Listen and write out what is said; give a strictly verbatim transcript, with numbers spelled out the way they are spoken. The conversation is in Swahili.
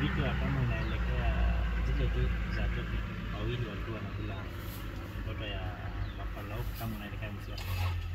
vitu kama unaelekea zile tu za topic wawili walikuwa wanakula mtoto ya buffalo kama unaelekea Musyoka.